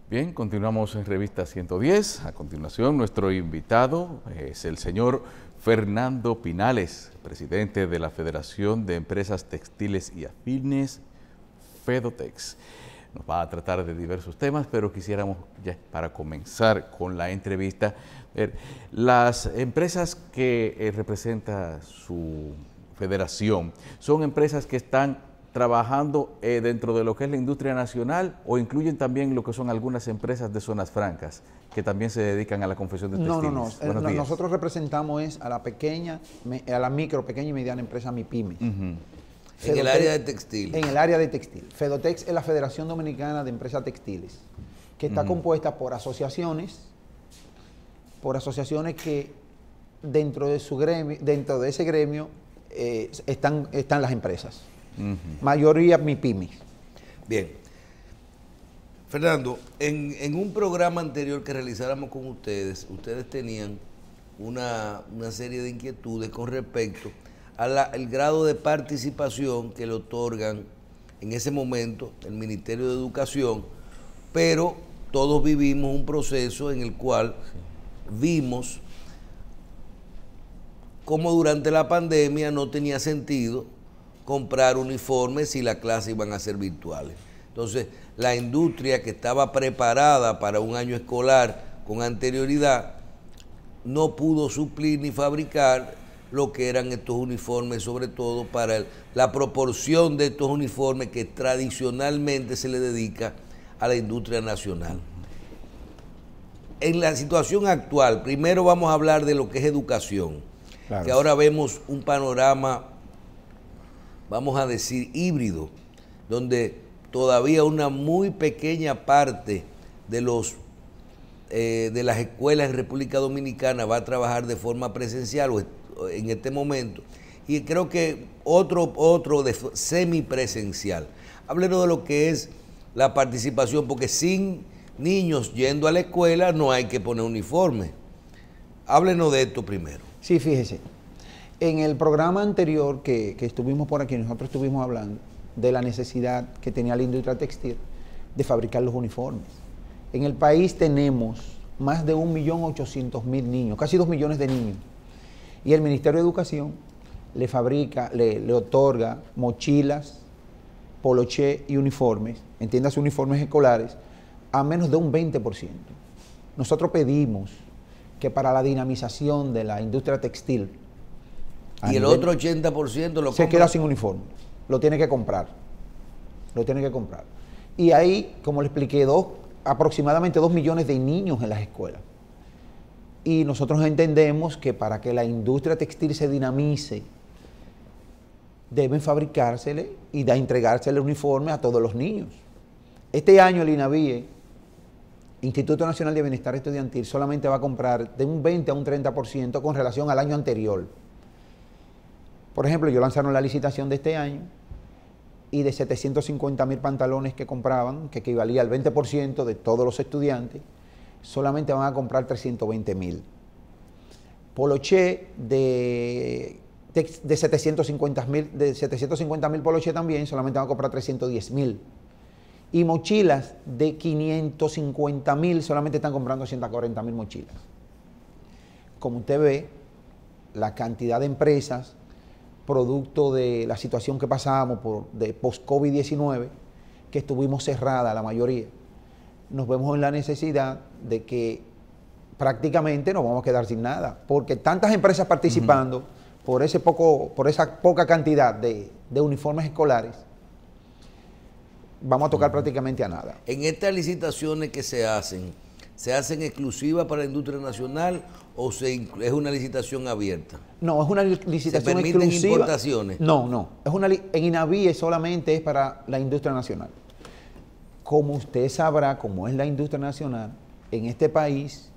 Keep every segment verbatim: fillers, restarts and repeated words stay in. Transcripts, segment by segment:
Bien, continuamos en Revista ciento diez. A continuación, nuestro invitado es el señor Fernando Pinales, presidente de la Federación de Empresas Textiles y Afines, Fedotex. Nos va a tratar de diversos temas, pero quisiéramos, ya para comenzar con la entrevista, ver las empresas que eh, representa su federación. ¿Son empresas que están trabajando eh, dentro de lo que es la industria nacional o incluyen también lo que son algunas empresas de zonas francas que también se dedican a la confección de textiles? No, no, no. Buenos Eh, días. Nosotros representamos es a la pequeña, me- a la micro, pequeña y mediana empresa MIPYME. Uh-huh. En el área de textil. En el área de textil. Fedotex es la Federación Dominicana de Empresas Textiles, que está Ujú. compuesta por asociaciones, por asociaciones que dentro de su gremio, dentro de ese gremio eh, están, están las empresas. Uh-huh. Mayoría MIPYME. Bien. Fernando, en, en un programa anterior que realizáramos con ustedes, ustedes tenían una, una serie de inquietudes con respecto al grado de participación que le otorgan en ese momento el Ministerio de Educación, pero todos vivimos un proceso en el cual vimos cómo durante la pandemia no tenía sentido comprar uniformes si las clases iban a ser virtuales. Entonces, la industria que estaba preparada para un año escolar con anterioridad no pudo suplir ni fabricar lo que eran estos uniformes, sobre todo para el, la proporción de estos uniformes que tradicionalmente se le dedica a la industria nacional. En la situación actual, primero vamos a hablar de lo que es educación, Claro. que ahora vemos un panorama, vamos a decir, híbrido, donde todavía una muy pequeña parte de los eh, de las escuelas en República Dominicana va a trabajar de forma presencial o en este momento, y creo que otro, otro de semipresencial. Háblenos de lo que es la participación, porque sin niños yendo a la escuela no hay que poner uniforme. Háblenos de esto primero. Sí, fíjese. En el programa anterior que, que estuvimos por aquí, nosotros estuvimos hablando de la necesidad que tenía la industria textil de fabricar los uniformes. En el país tenemos más de un millón ochocientos mil niños, casi dos millones de niños. Y el Ministerio de Educación le fabrica, le, le otorga mochilas, poloché y uniformes, entiéndase uniformes escolares, a menos de un veinte por ciento. Nosotros pedimos que para la dinamización de la industria textil, y el otro ochenta por ciento lo se compra. queda sin uniforme, lo tiene que comprar, lo tiene que comprar. Y ahí, como le expliqué, dos, aproximadamente dos millones de niños en las escuelas. Y nosotros entendemos que para que la industria textil se dinamice, deben fabricársele y de entregársele el uniforme a todos los niños. Este año el INAVIE, Instituto Nacional de Bienestar Estudiantil, solamente va a comprar de un veinte a un treinta por ciento con relación al año anterior. Por ejemplo, ellos lanzaron la licitación de este año y de setecientos cincuenta mil pantalones que compraban, que equivalía al veinte por ciento de todos los estudiantes, solamente van a comprar trescientos veinte mil. Poloché de, de, de setecientos cincuenta mil poloché también, solamente van a comprar trescientos diez mil. Y mochilas de quinientos cincuenta mil, solamente están comprando ciento cuarenta mil mochilas. Como usted ve, la cantidad de empresas, producto de la situación que pasamos por, de post-COVID diecinueve, que estuvimos cerradas la mayoría, nos vemos en la necesidad de que prácticamente nos vamos a quedar sin nada, porque tantas empresas participando, uh-huh, por ese poco, por esa poca cantidad de, de uniformes escolares, vamos a tocar uh-huh prácticamente a nada. En estas licitaciones que se hacen, ¿se hacen exclusivas para la industria nacional o se, es una licitación abierta? No, es una licitación ¿Se permiten exclusiva. importaciones? No, no, es una, en INAVIE solamente es para la industria nacional. Como usted sabrá, como es la industria nacional, en este país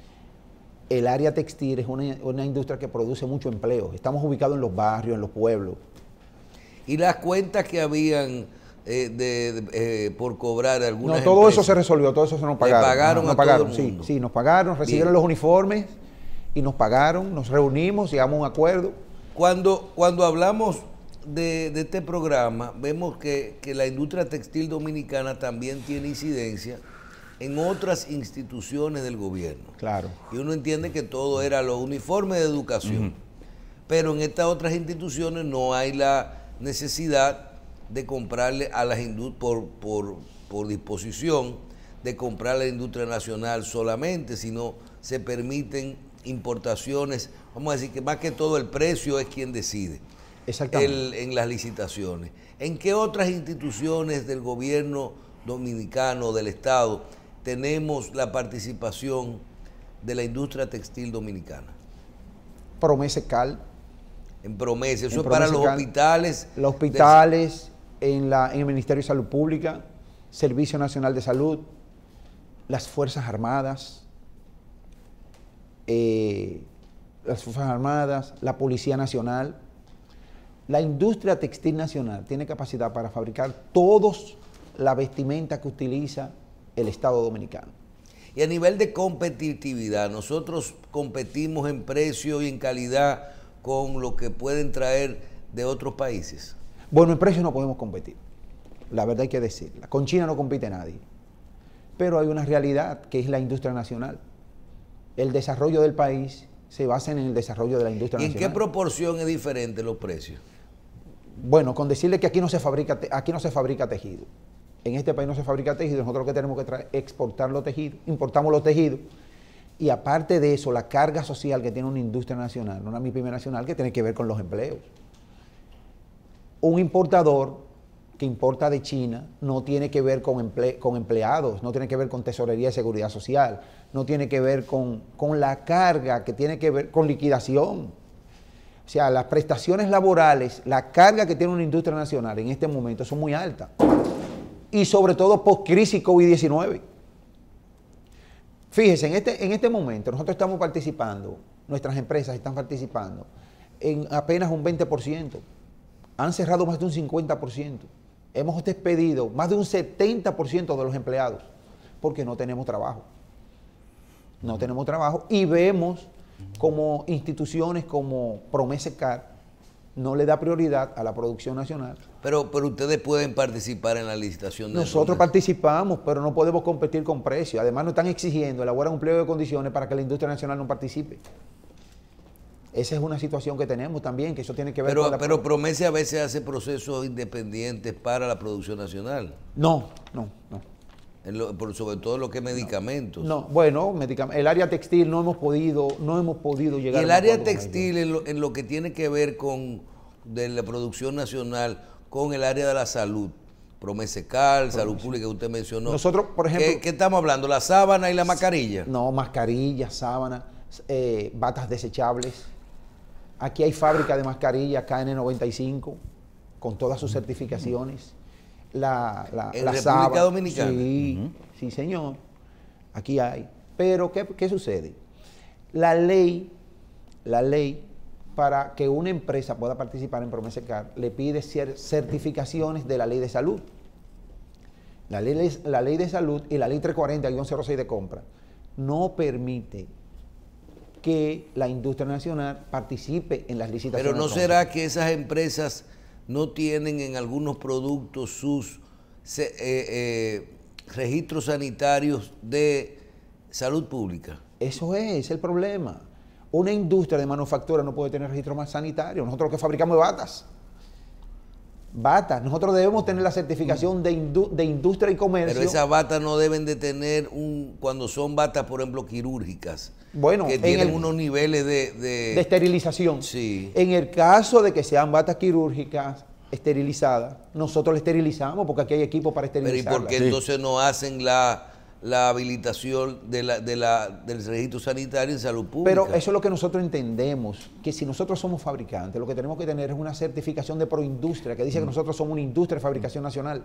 el área textil es una, una industria que produce mucho empleo. Estamos ubicados en los barrios, en los pueblos. ¿Y las cuentas que habían eh, de, de, eh, por cobrar algunas No, todo empresas? eso se resolvió, todo eso se nos pagaron. ¿Le pagaron nos a pagaron, todo el sí, mundo? sí, nos pagaron, recibieron Bien. los uniformes y nos pagaron, nos reunimos, llegamos a un acuerdo. Cuando, cuando hablamos de, de este programa, vemos que, que la industria textil dominicana también tiene incidencia en otras instituciones del gobierno. Claro. Y uno entiende que todo era los uniformes de educación. Uh-huh. Pero en estas otras instituciones no hay la necesidad de comprarle a las industrias por, por, por disposición, de comprar a la industria nacional solamente, sino se permiten importaciones. Vamos a decir que más que todo el precio es quien decide. Exactamente. El, en las licitaciones. ¿En qué otras instituciones del gobierno dominicano, del Estado, tenemos la participación de la industria textil dominicana? Promesecal. En Promesa, eso en es para Promesecal, los hospitales. Los hospitales, de... en, la, en el Ministerio de Salud Pública, Servicio Nacional de Salud, las Fuerzas Armadas, eh, las Fuerzas Armadas, la Policía Nacional. La industria textil nacional tiene capacidad para fabricar todos la vestimenta que utiliza el Estado Dominicano. Y a nivel de competitividad, nosotros competimos en precio y en calidad con lo que pueden traer de otros países. Bueno, en precio no podemos competir, la verdad hay que decirla. Con China no compite nadie, pero hay una realidad que es la industria nacional. El desarrollo del país se basa en el desarrollo de la industria ¿Y en nacional. qué proporción es diferente los precios? Bueno, con decirle que aquí no se fabrica, aquí no se fabrica tejido. En este país no se fabrica tejido, nosotros lo que tenemos que traer es exportar los tejidos, importamos los tejidos. Y aparte de eso, la carga social que tiene una industria nacional, una M I P Y M E nacional, que tiene que ver con los empleos. Un importador que importa de China no tiene que ver con, emple, con empleados, no tiene que ver con tesorería y seguridad social, no tiene que ver con, con la carga que tiene que ver con liquidación. O sea, las prestaciones laborales, la carga que tiene una industria nacional en este momento son muy altas. Y sobre todo post-crisis COVID diecinueve. Fíjense, en este, en este momento nosotros estamos participando, nuestras empresas están participando en apenas un veinte por ciento. Han cerrado más de un cincuenta por ciento. Hemos despedido más de un setenta por ciento de los empleados porque no tenemos trabajo. No tenemos trabajo y vemos como instituciones como Promesecal no le da prioridad a la producción nacional. Pero, pero ustedes pueden participar en la licitación de Nosotros rondas. participamos, pero no podemos competir con precios. Además nos están exigiendo elaborar un pliego de condiciones para que la industria nacional no participe. Esa es una situación que tenemos también, que eso tiene que ver pero, con la... Pero Promesa a veces hace procesos independientes para la producción nacional. No, no, no. En lo, por, sobre todo lo que es medicamentos. No, bueno, el área textil no hemos podido, no hemos podido llegar. Y el área textil en lo, en lo que tiene que ver con de la producción nacional, con el área de la salud, Promesecal, Salud Pública que usted mencionó. Nosotros, por ejemplo, ¿qué, qué estamos hablando? ¿La sábana y la mascarilla? No, mascarillas, sábana, eh, batas desechables. Aquí hay fábrica de mascarillas K N noventa y cinco con todas sus certificaciones. La, la, ¿En la República sábana, Dominicana? Sí, uh-huh. sí, señor. Aquí hay. Pero, ¿qué, qué sucede? La ley, la ley, para que una empresa pueda participar en Promesecal, le pide certificaciones de la ley de salud. La ley, la ley de salud y la ley trescientos cuarenta guión cero seis de compra no permite que la industria nacional participe en las licitaciones. Pero ¿no será que esas empresas no tienen en algunos productos sus eh, eh, registros sanitarios de salud pública? Eso es el problema. Una industria de manufactura no puede tener registro más sanitario. Nosotros lo que fabricamos es batas. Batas. Nosotros debemos tener la certificación de, indu de industria y comercio. Pero esas batas no deben de tener un, cuando son batas, por ejemplo, quirúrgicas. Bueno, que tienen el, unos niveles de, de... de esterilización. Sí. En el caso de que sean batas quirúrgicas esterilizadas, nosotros la esterilizamos porque aquí hay equipo para esterilizarlas. Pero ¿y por qué sí. entonces no hacen la, la habilitación de la, de la, del registro sanitario en salud pública? Pero eso es lo que nosotros entendemos, que si nosotros somos fabricantes, lo que tenemos que tener es una certificación de Proindustria que dice mm. que nosotros somos una industria de fabricación nacional.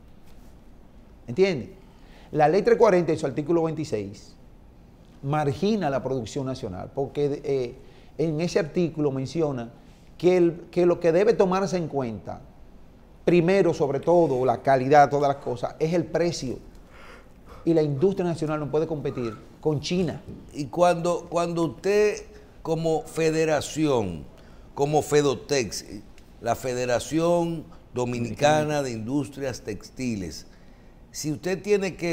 ¿Entiende? La ley trescientos cuarenta en su artículo veintiséis margina la producción nacional, porque eh, en ese artículo menciona que, el, que lo que debe tomarse en cuenta, primero sobre todo, la calidad, todas las cosas, es el precio. Y la industria nacional no puede competir con China. Y cuando, cuando usted como federación, como Fedotex, la Federación Dominicana de Industrias Textiles, si usted tiene que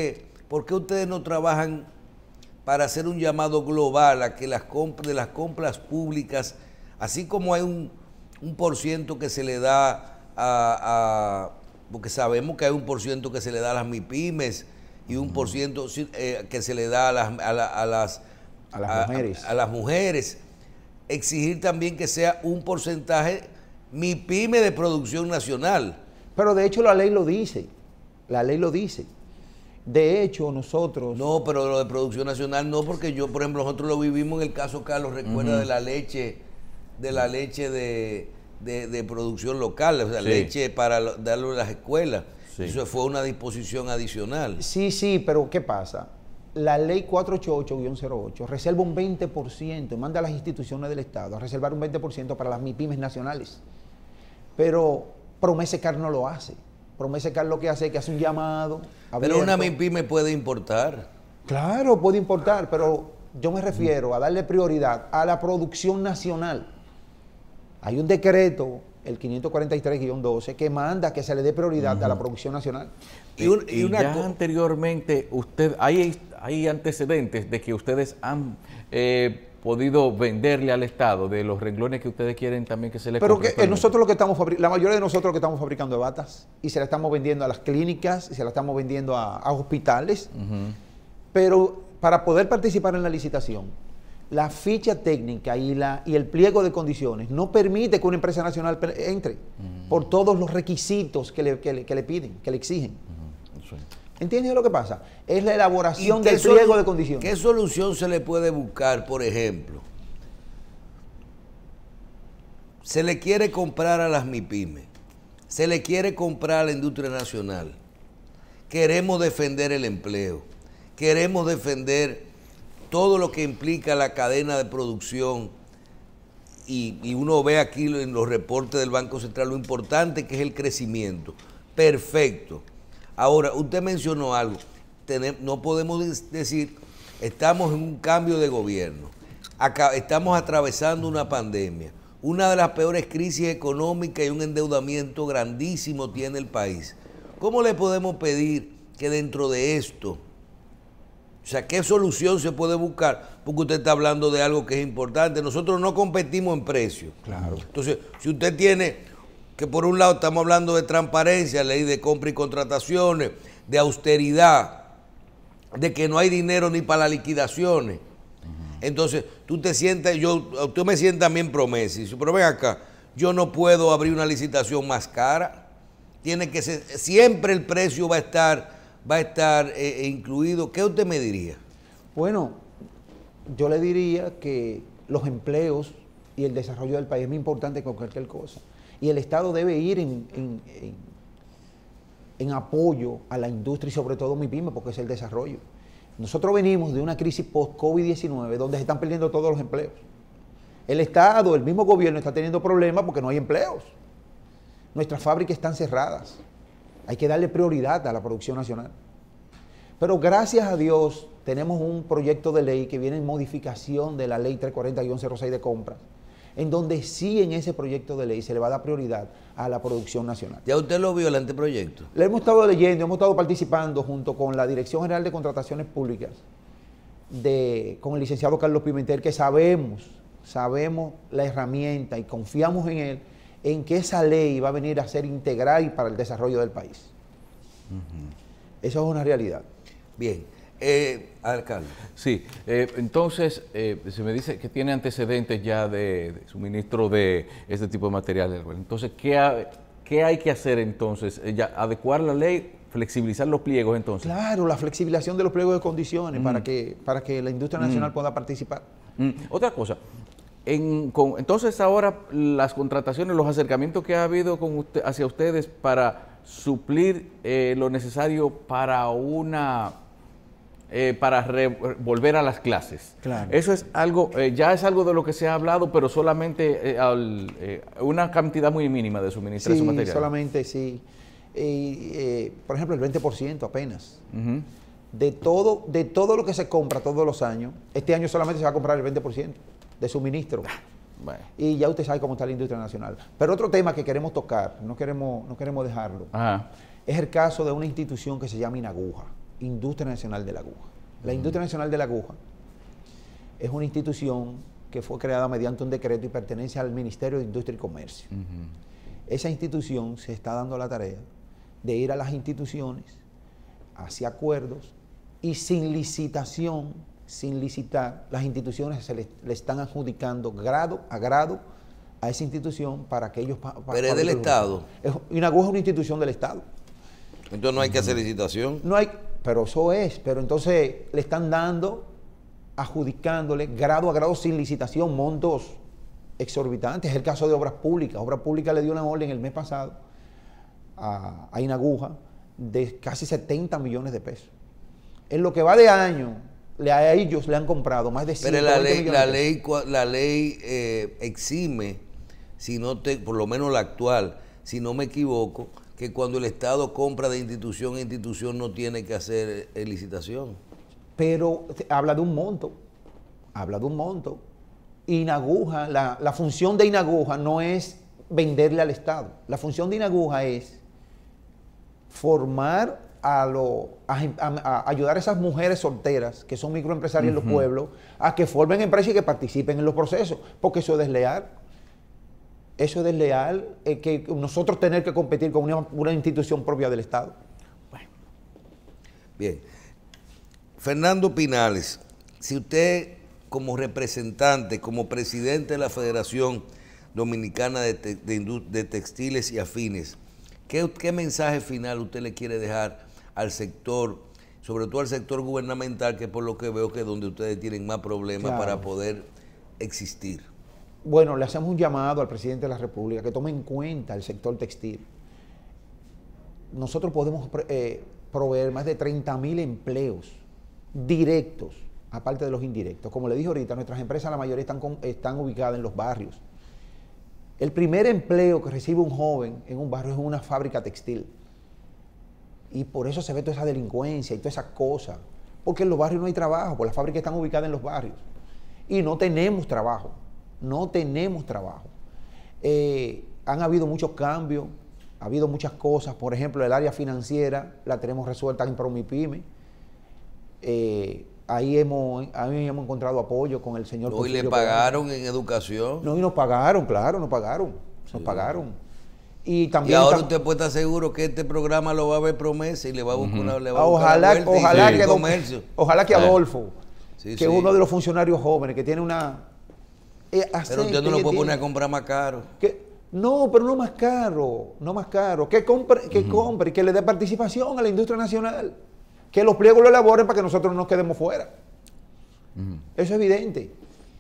¿por qué ustedes no trabajan para hacer un llamado global a que las compras de las compras públicas, así como hay un, un por ciento que se le da a, a, porque sabemos que hay un por ciento que se le da a las MIPYMES y un por ciento eh, que se le da a las, a la, a las, a las a, mujeres. A, a las mujeres, exigir también que sea un porcentaje MIPYME de producción nacional? Pero de hecho la ley lo dice, la ley lo dice. De hecho, nosotros... No, pero lo de producción nacional no, porque yo, por ejemplo, nosotros lo vivimos en el caso, Carlos, recuerda, uh-huh. de la leche, de la leche de, de, de producción local, o sea, sí. leche para darlo a las escuelas. Sí. Eso fue una disposición adicional. Sí, sí, pero ¿qué pasa? La ley cuatrocientos ochenta y ocho guión cero ocho reserva un veinte por ciento, manda a las instituciones del Estado a reservar un veinte por ciento para las MIPYMES nacionales. Pero Promesecar no lo hace. Promesecar lo que hace es que hace un llamado abierto. Pero una MIPYME puede importar. Claro, puede importar, pero yo me refiero a darle prioridad a la producción nacional. Hay un decreto, el quinientos cuarenta y tres guión doce, que manda que se le dé prioridad uh-huh. a la producción nacional. Y, un, y, y una ya anteriormente, usted hay, hay antecedentes de que ustedes han eh, podido venderle al Estado de los renglones que ustedes quieren también que se les Pero que eh, nosotros lo que estamos la mayoría de nosotros lo que estamos fabricando es batas y se la estamos vendiendo a las clínicas y se la estamos vendiendo a, a hospitales. Uh-huh. Pero para poder participar en la licitación, la ficha técnica y, la, y el pliego de condiciones no permite que una empresa nacional entre uh-huh. por todos los requisitos que le, que le, que le piden, que le exigen. Uh-huh. Sí. ¿Entiendes lo que pasa? Es la elaboración del pliego de condiciones. ¿Qué solución se le puede buscar, por ejemplo? Se le quiere comprar a las MIPYMES, se le quiere comprar a la industria nacional. Queremos defender el empleo, queremos defender todo lo que implica la cadena de producción y, y uno ve aquí en los reportes del Banco Central lo importante que es el crecimiento. Perfecto. Ahora, usted mencionó algo, Tenem- no podemos decir, estamos en un cambio de gobierno, Acá, estamos atravesando una pandemia, una de las peores crisis económicas y un endeudamiento grandísimo tiene el país. ¿Cómo le podemos pedir que dentro de esto, o sea, qué solución se puede buscar? Porque usted está hablando de algo que es importante, nosotros no competimos en precio. Claro. Entonces, si usted tiene... que por un lado estamos hablando de transparencia, ley de compra y contrataciones, de austeridad, de que no hay dinero ni para las liquidaciones. Uh-huh. Entonces, tú te sientas, yo, tú me sientas también promesa, y dice, pero ven acá, yo no puedo abrir una licitación más cara, tiene que ser, siempre el precio va a estar, va a estar eh, incluido. ¿Qué usted me diría? Bueno, yo le diría que los empleos y el desarrollo del país es muy importante que cualquier cosa. Y el Estado debe ir en, en, en, en apoyo a la industria y sobre todo MIPYME, porque es el desarrollo. Nosotros venimos de una crisis post-COVID diecinueve donde se están perdiendo todos los empleos. El Estado, el mismo gobierno está teniendo problemas porque no hay empleos. Nuestras fábricas están cerradas. Hay que darle prioridad a la producción nacional. Pero gracias a Dios tenemos un proyecto de ley que viene en modificación de la ley trescientos cuarenta guión cero seis de compras, en donde sí en ese proyecto de ley se le va a dar prioridad a la producción nacional. ¿Ya usted lo vio el anteproyecto? Le hemos estado leyendo, hemos estado participando junto con la Dirección General de Contrataciones Públicas, de, con el licenciado Carlos Pimentel, que sabemos, sabemos la herramienta y confiamos en él, en que esa ley va a venir a ser integral para el desarrollo del país. Uh-huh. Eso es una realidad. Bien. Eh, alcalde. Sí, eh, entonces eh, se me dice que tiene antecedentes ya de, de suministro de este tipo de materiales. Entonces, ¿qué, ha, qué hay que hacer entonces? Ya, ¿adecuar la ley, flexibilizar los pliegos entonces? Claro, la flexibilización de los pliegos de condiciones mm. para, que, para que la industria nacional mm. pueda participar. Mm. Otra cosa, en, con, entonces ahora las contrataciones, los acercamientos que ha habido con usted, hacia ustedes para suplir eh, lo necesario para una... Eh, para re, volver a las clases. Claro. Eso es algo, eh, ya es algo de lo que se ha hablado, pero solamente eh, al, eh, una cantidad muy mínima de suministrar sí, su material. Solamente, sí. Eh, eh, por ejemplo, el veinte por ciento apenas. Uh-huh. De todo, de todo lo que se compra todos los años, este año solamente se va a comprar el veinte por ciento de suministro. Bueno. Y ya usted sabe cómo está la industria nacional. Pero otro tema que queremos tocar, no queremos, no queremos dejarlo, Ajá. es el caso de una institución que se llama INAGUJA. Industria Nacional de la Aguja. La Industria Nacional de la Aguja es una institución que fue creada mediante un decreto y pertenece al Ministerio de Industria y Comercio. Uh-huh. Esa institución se está dando la tarea de ir a las instituciones, hacia acuerdos, y sin licitación, sin licitar, las instituciones se le, le están adjudicando grado a grado a esa institución para que ellos... Pa, pa, Pero es del Estado. Es, una aguja es una institución del Estado. Entonces no hay que hacer licitación. No hay, pero eso es, pero entonces le están dando, adjudicándole grado a grado sin licitación, montos exorbitantes. Es el caso de Obras Públicas. Obras Públicas le dio una orden el mes pasado a, a Inaguja de casi setenta millones de pesos. En lo que va de año, le, a ellos le han comprado más de ciento veinte millones de pesos. Pero la ley, la ley, la ley eh, exime, si no te, por lo menos la actual, si no me equivoco, que cuando el Estado compra de institución a institución no tiene que hacer eh, licitación. Pero habla de un monto, habla de un monto. Inaguja, la, la función de Inaguja no es venderle al Estado. La función de Inaguja es formar a, lo, a, a, a ayudar a esas mujeres solteras que son microempresarias uh-huh. en los pueblos a que formen empresas y que participen en los procesos, porque eso es desleal. Eso es desleal, eh, que nosotros tener que competir con una, una institución propia del Estado. Bueno. Bien. Fernando Pinales, si usted como representante, como presidente de la Federación Dominicana de, te, de, de Textiles y Afines, ¿qué, ¿qué mensaje final usted le quiere dejar al sector, sobre todo al sector gubernamental, que por lo que veo que es donde ustedes tienen más problemas claro. para poder existir? Bueno, le hacemos un llamado al presidente de la República que tome en cuenta el sector textil. Nosotros podemos eh, proveer más de treinta mil empleos directos, aparte de los indirectos. Como le dije ahorita, nuestras empresas, la mayoría están, con, están ubicadas en los barrios. El primer empleo que recibe un joven en un barrio es en una fábrica textil. Y por eso se ve toda esa delincuencia y toda esa cosa. Porque en los barrios no hay trabajo, porque las fábricas están ubicadas en los barrios. Y no tenemos trabajo. No tenemos trabajo. Eh, han habido muchos cambios, ha habido muchas cosas. Por ejemplo, el área financiera la tenemos resuelta en Promipyme. Eh, ahí, hemos, ahí hemos encontrado apoyo con el señor... ¿Hoy le pagaron Pagano. En educación? No, y nos pagaron, claro, nos pagaron. Sí. Nos pagaron. Y, también y ahora usted puede estar seguro que este programa lo va a ver Promesa y le va a buscar, uh-huh. una, le va a buscar ojalá, la ojalá, sí. que comercio. Ojalá que Adolfo, sí, que es sí. uno de los funcionarios jóvenes, que tiene una... Eh, pero usted no lo puede poner a comprar más caro. Que, no, pero no más caro, no más caro. Que compre, que uh-huh. compre y que le dé participación a la industria nacional. Que los pliegos lo elaboren para que nosotros no nos quedemos fuera. Uh-huh. Eso es evidente.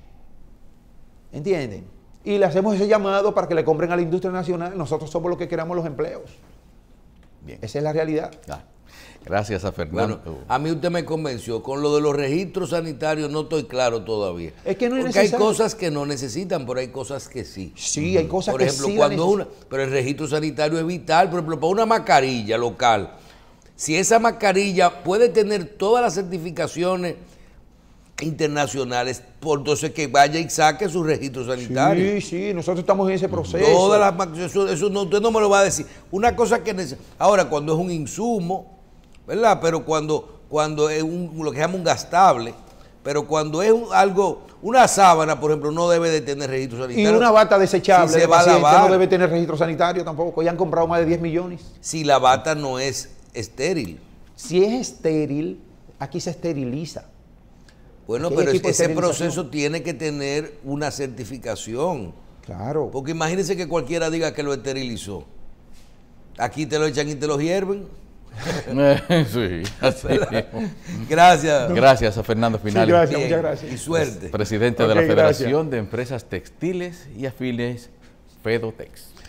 ¿Entienden? Y le hacemos ese llamado para que le compren a la industria nacional. Nosotros somos los que queremos los empleos. Bien. Esa es la realidad. Ah. Gracias a Fernando. Bueno, a mí usted me convenció. Con lo de los registros sanitarios no estoy claro todavía. Es que no es Porque necesario. Hay cosas que no necesitan, pero hay cosas que sí. Sí, hay cosas por que ejemplo, sí. Cuando una, pero el registro sanitario es vital. Por ejemplo, para una mascarilla local, si esa mascarilla puede tener todas las certificaciones internacionales, por entonces que vaya y saque su registro sanitario. Sí, sí, nosotros estamos en ese proceso. Todas las, eso, eso no, usted no me lo va a decir. Una cosa que necesita. Ahora, cuando es un insumo, ¿verdad? Pero cuando, cuando es un, lo que se llama un gastable, pero cuando es un, algo, una sábana, por ejemplo, no debe de tener registro sanitario. Y una bata desechable si de se va a lavar, no debe tener registro sanitario tampoco. Ya han comprado más de diez millones. Si la bata no es estéril. Si es estéril, aquí se esteriliza. Bueno, aquí pero ese proceso tiene que tener una certificación. Claro. Porque imagínense que cualquiera diga que lo esterilizó. Aquí te lo echan y te lo hierven. Sí, así. Gracias. Gracias a Fernando Pinales. Sí, gracias, muchas gracias. Y suerte. Presidente okay, de la Federación gracias. de Empresas Textiles y Afines, FEDOTEX.